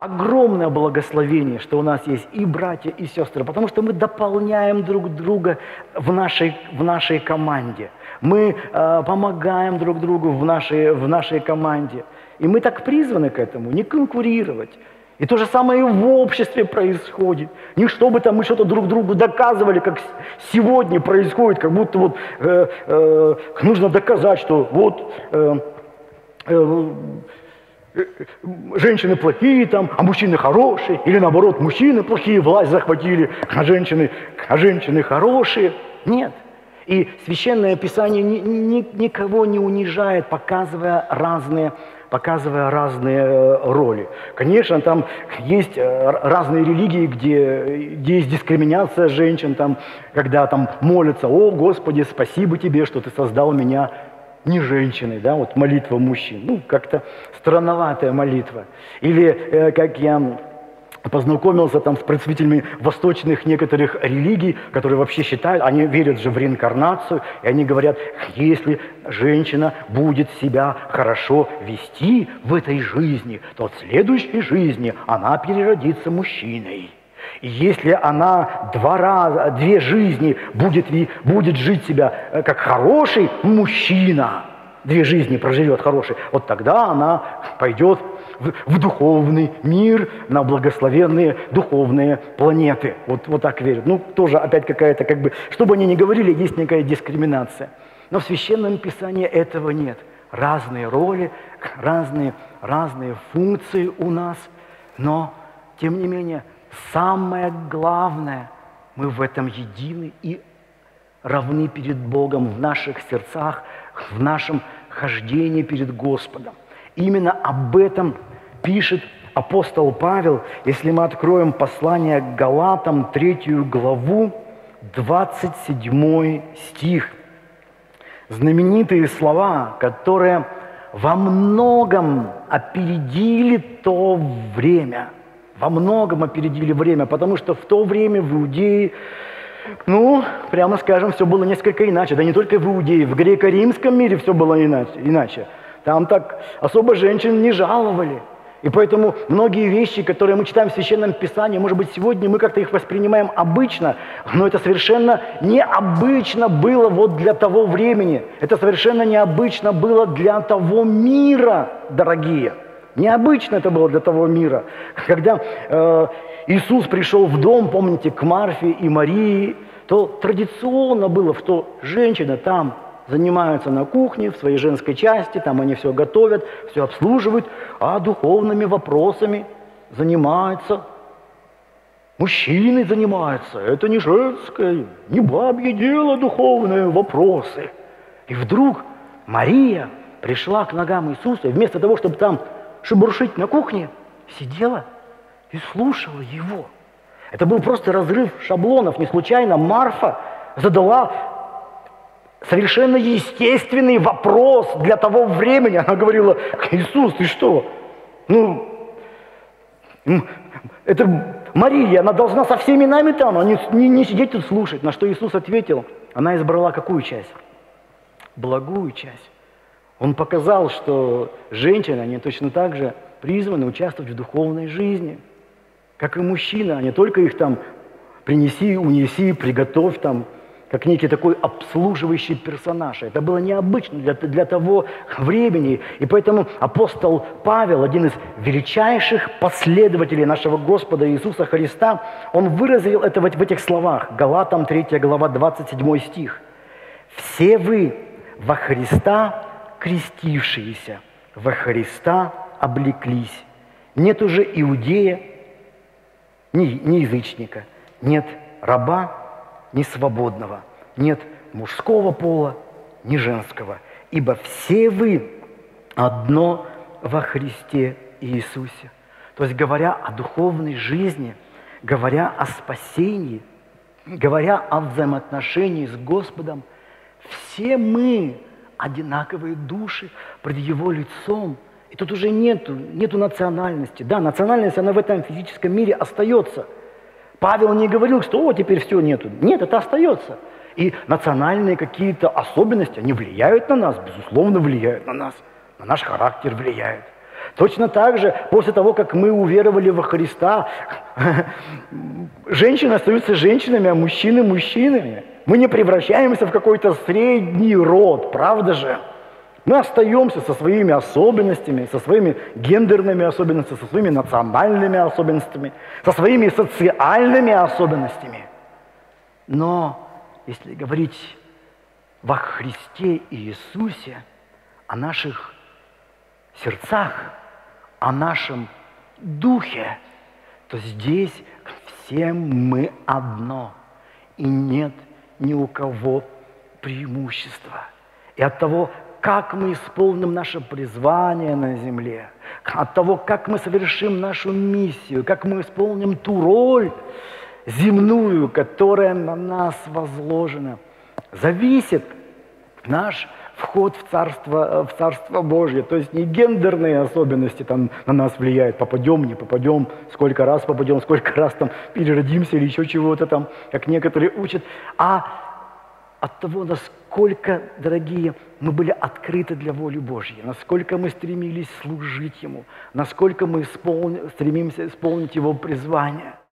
огромное благословение, что у нас есть и братья, и сестры, потому что мы дополняем друг друга в нашей команде. Мы помогаем друг другу в нашей команде. И мы так призваны к этому, не конкурировать. И то же самое и в обществе происходит. Не чтобы там мы что-то друг другу доказывали, как сегодня происходит, как будто вот нужно доказать, что вот женщины плохие там, а мужчины хорошие, или наоборот, мужчины плохие, власть захватили, а женщины хорошие. Нет. И Священное Писание никого не унижает, показывая разные роли. Конечно, там есть разные религии, где есть дискриминация женщин, там, когда там молятся: «О, Господи, спасибо Тебе, что Ты создал меня не женщиной», да, вот молитва мужчин. Ну, как-то странноватая молитва. Или как я познакомился там с представителями восточных некоторых религий, которые вообще считают, они верят же в реинкарнацию, и они говорят: если женщина будет себя хорошо вести в этой жизни, то в следующей жизни она переродится мужчиной. И если она две жизни будет жить себя как хороший мужчина, 2 жизни проживет хороший, вот тогда она пойдет в духовный мир, на благословенные духовные планеты. Вот так верят. Ну, тоже опять какая-то, как бы, что бы они ни говорили, есть некая дискриминация. Но в Священном Писании этого нет. Разные роли, разные функции у нас, но, тем не менее, самое главное, мы в этом едины и равны перед Богом в наших сердцах, в нашем хождении перед Господом. Именно об этом пишет апостол Павел, если мы откроем послание к Галатам, 3 главу, 27 стих. Знаменитые слова, которые во многом опередили то время. Во многом опередили время, потому что в то время в Иудее, ну, прямо скажем, все было несколько иначе. Да не только в Иудее, в греко-римском мире все было иначе. Там так особо женщин не жаловали. И поэтому многие вещи, которые мы читаем в Священном Писании, может быть, сегодня мы как-то их воспринимаем обычно, но это совершенно необычно было вот для того времени. Это совершенно необычно было для того мира, дорогие. Необычно это было для того мира. Когда Иисус пришел в дом, помните, к Марфе и Марии, то традиционно было, что женщина там занимаются на кухне, в своей женской части, там они все готовят, все обслуживают, а духовными вопросами занимаются. Мужчины занимаются. Это не женское, не бабье дело, духовные вопросы. И вдруг Мария пришла к ногам Иисуса, и вместо того, чтобы там шебуршить на кухне, сидела и слушала Его. Это был просто разрыв шаблонов. Не случайно Марфа задала совершенно естественный вопрос для того времени. Она говорила: Иисус, ты что? Ну, это Мария, она должна со всеми нами там, а не сидеть тут слушать. На что Иисус ответил: она избрала какую часть? Благую часть. Он показал, что женщины, они точно так же призваны участвовать в духовной жизни, как и мужчины, а не только их там принеси, унеси, приготовь там, как некий такой обслуживающий персонаж. Это было необычно для того времени. И поэтому апостол Павел, один из величайших последователей нашего Господа Иисуса Христа, он выразил это в этих словах. Галатам 3 глава, 27 стих. «Все вы во Христа крестившиеся, во Христа облеклись. Нет уже иудея, ни язычника, нет раба, ни свободного, нет мужского пола, ни женского, ибо все вы одно во Христе Иисусе». То есть, говоря о духовной жизни, говоря о спасении, говоря о взаимоотношении с Господом, все мы одинаковые души пред Его лицом. И тут уже нету национальности. Да, национальность, она в этом физическом мире остается. Павел не говорил, что теперь все нету. Нет, это остается. И национальные какие-то особенности, они влияют на нас, безусловно, влияют на нас. На наш характер влияют. Точно так же, после того, как мы уверовали во Христа, женщины остаются женщинами, а мужчины – мужчинами. Мы не превращаемся в какой-то средний род, правда же? Мы остаемся со своими особенностями, со своими гендерными особенностями, со своими национальными особенностями, со своими социальными особенностями. Но если говорить во Христе Иисусе о наших сердцах, о нашем духе, то здесь все мы одно, и нет ни у кого преимущества. И от того, как мы исполним наше призвание на земле, от того, как мы совершим нашу миссию, как мы исполним ту роль земную, которая на нас возложена, зависит наш вход в Царство Божье. То есть не гендерные особенности там на нас влияют, попадем, не попадем, сколько раз попадем, сколько раз там переродимся или еще чего-то там, как некоторые учат, а от того, насколько, дорогие, мы были открыты для воли Божьей, насколько мы стремились служить Ему, насколько мы стремимся исполнить Его призвание.